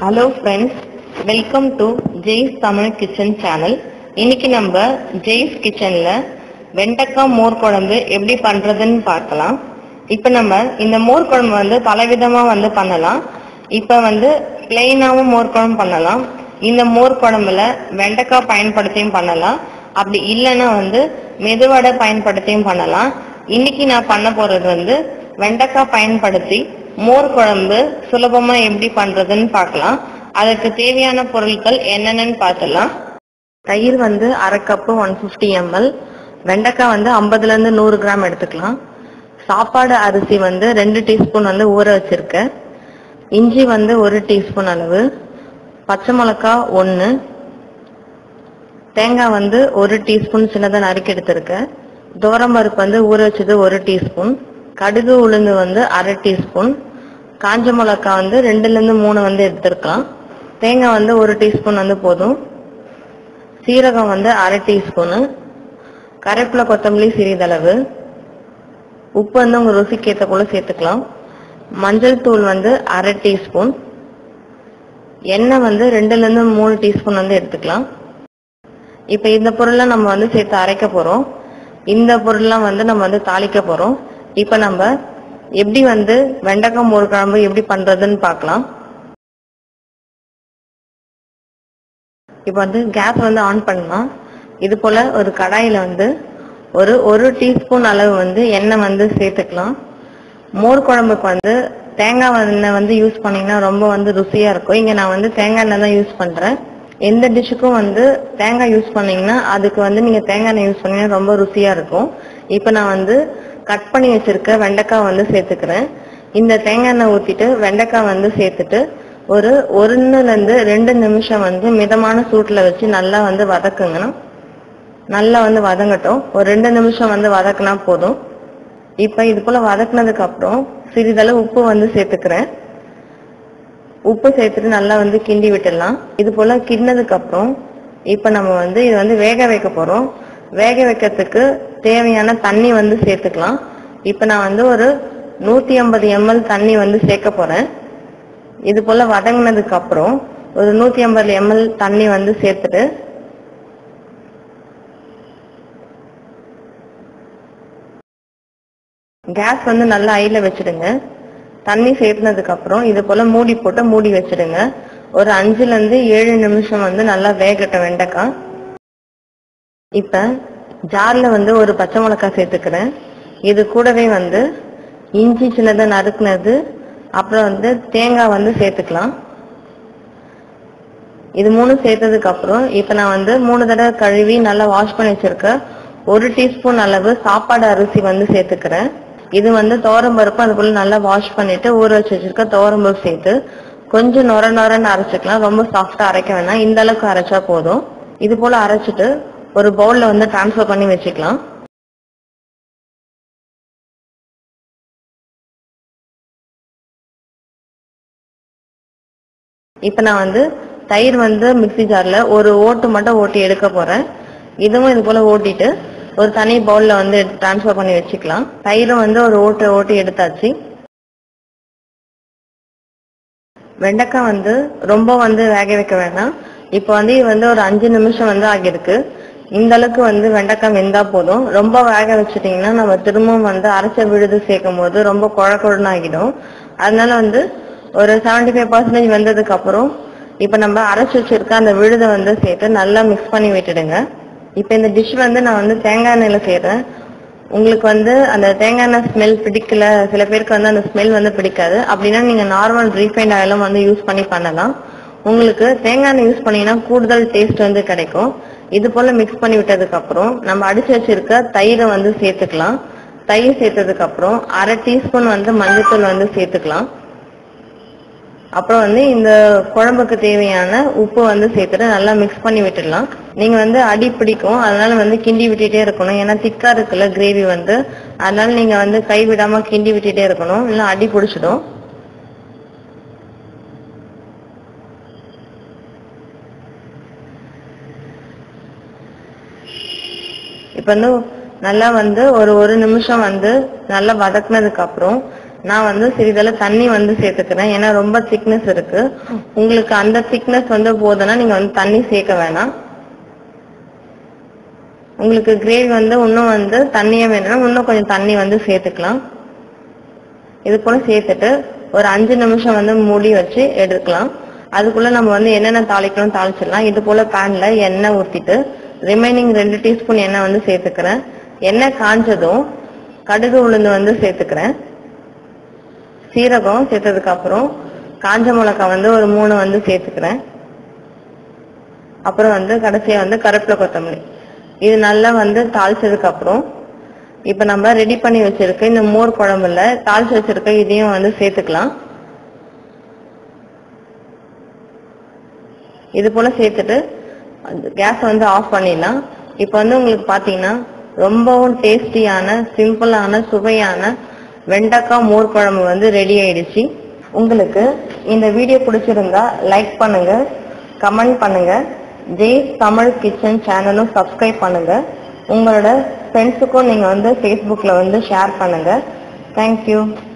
Hello friends, welcome to Jay's Tamil Kitchen channel. இன்னைக்கு நம்ம Jay's Kitchenல வெண்டைக்காய் மோர் குழம்பு எப்படி பண்றதுன்னு பார்க்கலாம். இப்போ நம்ம இந்த மோர் குழம்பு பலவிதமா பண்ணலாம். இப்போ பிளைனாவும் மோர் குழம்பு பண்ணலாம். இந்த மோர் குழம்புல வெண்டைக்காய் பயன்படுத்தியும் பண்ணலாம். அப்படி இல்லைன்னா மெதுவடை பயன்படுத்தியும் பண்ணலாம். இன்னைக்கு நான் பண்ண போறது வெண்டைக்காய் பயன்படுத்தி மோர் குழம்பு சுலபமா எப்படி பண்றதுன்னு பார்க்கலாம். அதற்கு தேவையான பொருட்கள் என்னென்னு பார்த்தலாம். தயிர் 1/2 கப் 150 ml, வெண்டைக்காய் 50 ல இருந்து 100 கிராம் எடுத்துக்கலாம். சாப்பாடு அரிசி 2 டீஸ்பூன் ஊற வச்சிருக்கேன். இஞ்சி 1 டீஸ்பூன் அளவு, பச்சை மிளகாய் 1, தேங்காய் 1 டீஸ்பூன் சின்னதா நறுக்கி எடுத்திருக்கேன். துவரம்பருப்பு ஊற வச்சது 1 டீஸ்பூன், கடுகு உளுந்து 1/2 டீஸ்பூன், காஞ்ச மிளகாய் 2 ல இருந்து 3 எடுத்திருக்கலாம். தேங்காய் 1 டீஸ்பூன் போதும். சீரகம் 1/2 டீஸ்பூன், கருவேப்பிலை கொத்தமல்லி சிறிதளவு, உப்பு உங்க ருசிக்கு ஏற்ற போல சேர்த்துக்கலாம். மஞ்சள் தூள் 1/2 டீஸ்பூன், எண்ணெய் 2 ல இருந்து 3 டீஸ்பூன் எடுத்துக்கலாம். இப்ப இந்த பொருள்லாம் நம்ம சேர்த்து அரைக்க போறோம். இந்த பொருள்லாம் நம்ம தாளிக்க போறோம். இப்ப நம்ம எப்படி வெண்டைக்காய் மோர் குழம்பு எப்படி பண்றதுன்னு பார்க்கலாம். இப்ப கேஸ் ஆன் பண்ணலாம். இது போல ஒரு கடாயில ஒரு டீஸ்பூன் அளவு எண்ணெய் சேர்த்துக்கலாம். மோர் குழம்புக்கு தேங்காய் எண்ணெய் யூஸ் பண்ணீங்கன்னா ரொம்ப ருசியா இருக்கும். இங்க நான் தேங்காய் எண்ணெய் தான் யூஸ் பண்றேன். எந்த டிஷ்ஷுக்கும் தேங்காய் யூஸ் பண்ணீங்கன்னா அதுக்கு நீங்க தேங்காய் எண்ணெய் யூஸ் பண்ணீங்கன்னா ரொம்ப ருசியா இருக்கும். இப்ப நான் கட் பண்ணி வச்சிருக்க வெண்டைக்காய் சேர்த்துக்கிறேன். இந்த தேங்காய் எண்ணெய் ஊத்திட்டு வெண்டைக்காய் சேர்த்துட்டு ஒரு 1 ல இருந்து 2 நிமிஷம் மிதமான சூட்டுல வச்சு நல்லா வதக்குங்க. நல்லா வதங்கட்டும். ஒரு 2 நிமிஷம் வதக்குனா போதும். இப்ப இது போல வதக்குனதுக்கு அப்புறம் சிறிதளவு உப்பு சேர்த்துக்கிறேன். உப்பு சேர்த்துட்டு நல்லா கிண்டி விட்டுடலாம். இது போல கிண்டினதுக்கு அப்புறம் இப்ப நம்ம இது வேக வைக்க போறோம். வேக வைக்கிறதுக்கு தேவையான தண்ணி சேர்த்துக்கலாம். இப்ப நான் ஒரு 150 ml தண்ணி சேர்க்க போறேன். இது போல வதங்கினதுக்கு அப்புறம் ஒரு 150 ml தண்ணி சேர்த்துட்டு கேஸ் நல்லா ஹைல வச்சிடுங்க. தண்ணி சேர்த்துனதுக்கு அப்புறம் இது போல மூடி போட்டு மூடி வச்சிடுங்க. ஒரு 5 ல இருந்து 7 நிமிஷம் நல்லா வேகட்டும் வெண்டைக்காய். இப்ப ஜார்ல ஒரு பச்சை மிளகாய் சேர்த்துக்கிறேன். இது கூடவே இஞ்சி சின்னதா நறுக்குனது, அப்புறம் தேங்காய் சேர்த்துக்கலாம். இது 3 சேர்த்ததுக்கு அப்புறம் இப்ப நான் 3 தடவை கழுவி நல்லா வாஷ் பண்ணி வச்சிருக்க 1 டீஸ்பூன் அளவு சாப்பாடு அரிசி சேர்த்துக்கிறேன். இது துவரம்பருப்பு அது போல நல்லா வாஷ் பண்ணிட்டு ஊற வச்சு வச்சிருக்க துவரம்பருப்பு சேர்த்து கொஞ்சம் நொரன்னு அரைச்சிக்கலாம். ரொம்ப சாஃப்டா அரைக்க வேணாம். இந்த அளவுக்கு அரைச்சா போதும். இது போல அரைச்சிட்டு ஒரு பவுல்ல டிரான்ஸ்ஃபர் பண்ணி வச்சுக்கலாம். இப்ப நான் தயிர் மிக்ஸி ஜார்ல ஒரு ஓட்டு மட்டும் ஓட்டி எடுக்க போறேன். இதுவும் இது போல ஓட்டிட்டு ஒரு தனி பவுல்ல டிரான்ஸ்ஃபர் பண்ணி வச்சுக்கலாம். தயிரும் ஒரு ஓட்டி எடுத்தாச்சு. வெண்டைக்காய் ரொம்ப வேக வைக்க வேணாம். இப்ப இது ஒரு 5 நிமிஷம் ஆகிருக்கு. இந்த அளவுக்கு வெண்டைக்காய் வெந்தா போதும். ரொம்ப வேக வச்சுட்டீங்கன்னா நம்ம திரும்பவும் அரைச்ச விழுது சேர்க்கும் போது ரொம்ப குழக்குழன்னு ஆகிடும். அதனால ஒரு 75% வெந்ததுக்கு அப்புறம் இப்ப நம்ம அரைச்சு வச்சிருக்க அந்த விழுதை சேர்த்து நல்லா மிக்ஸ் பண்ணி விட்டுடுங்க. இப்ப இந்த டிஷ் நான் தேங்காய் எண்ணெயில செய்யறேன். உங்களுக்கு அந்த தேங்காய் எண்ணெய் ஸ்மெல் பிடிக்கல, சில பேருக்கு அந்த ஸ்மெல் பிடிக்காது. அப்படின்னா நீங்க நார்மல் ரீஃபைண்ட் ஆயிலும் யூஸ் பண்ணி பண்ணலாம். உங்களுக்கு தேங்காய் எண்ணெய் யூஸ் பண்ணீங்கன்னா கூடுதல் டேஸ்ட் கிடைக்கும். இது போல மிக்ஸ் பண்ணி விட்டதுக்கு அப்புறம் நம்ம அடிச்சு வச்சிருக்க தயிரை சேர்த்துக்கலாம். தயிர் சேர்த்ததுக்கு அப்புறம் 1/2 டீஸ்பூன் மஞ்சத்தூள் சேர்த்துக்கலாம். அப்புறம் இந்த குழம்புக்கு தேவையான உப்பு சேர்த்துட்டு நல்லா மிக்ஸ் பண்ணி விட்டுடலாம். நீங்க அடி பிடிக்கும், அதனால கிண்டி விட்டுட்டே இருக்கணும். ஏன்னா திக்கா இருக்குல்ல கிரேவி அதனால நீங்க கை விடாம கிண்டி விட்டுட்டே இருக்கணும், இல்ல அடி பிடிச்சிடும். இப்ப நல்லா ஒரு நிமிஷம் நல்லா வதக்குனதுக்கு அப்புறம் நான் வந்து சிறிதளவு தண்ணி வந்து சேர்த்துக்கிறேன். ஏன்னா ரொம்ப திக்னஸ் இருக்கு. உங்களுக்கு அந்த திக்னஸ் வந்து போதுன்னா நீங்க வந்து தண்ணி சேர்க்க வேணாம். உங்களுக்கு கிரேவி வந்து இன்னும் வந்து தண்ணியா வேணும்னா இன்னும் கொஞ்சம் தண்ணி வந்து சேர்த்துக்கலாம். இது போல சேர்த்துட்டு ஒரு 5 நிமிஷம் வந்து மூடி வச்சு எடுக்கலாம். அதுக்குள்ள நம்ம வந்து என்னென்ன தாளிக்கணும் தாளிச்சிடலாம். இது போல பேன்ல எண்ணெய் ஊற்றிட்டு ரிமைனிங் 2 டீஸ்பூன் எண்ணெய் வந்து சேர்த்துக்கிறேன். எண்ணெய் காஞ்சதும் கடுகு உளுந்து வந்து சேர்த்துக்கிறேன். சீரகம் சேர்த்ததுக்கு அப்புறம் காஞ்ச மிளகாய் வந்து ஒரு 3 வந்து சேர்த்துக்கிறேன். அப்புறம் வந்து கடைசியா வந்து கருவேப்பிலை கொத்தமல்லி இது நல்லா வந்து தாளிச்சதுக்கு அப்புறம் இப்ப நம்ம ரெடி பண்ணி வச்சிருக்க இந்த மோர் குழம்புல தாளிச்சு வச்சிருக்க இதையும் வந்து சேர்த்துக்கலாம். இது போல சேர்த்துட்டு கேஸ் வந்து ஆஃப் பண்ணிடலாம். இப்ப வந்து உங்களுக்கு பாத்தீங்கன்னா ரொம்பவும் டேஸ்டியான சிம்பிளான சுவையான வெண்டைக்காய் மோர் குழம்பு வந்து ரெடி ஆயிடுச்சு. உங்களுக்கு இந்த வீடியோ பிடிச்சிருந்தா லைக் பண்ணுங்க, கமெண்ட் பண்ணுங்க, ஜெய்ஸ் தமிழ் கிச்சன் சேனலும் சப்ஸ்கிரைப் பண்ணுங்க. உங்களோட ஃப்ரெண்ட்ஸுக்கும் நீங்க வந்து ஃபேஸ்புக்ல வந்து ஷேர் பண்ணுங்க. தேங்க்யூ.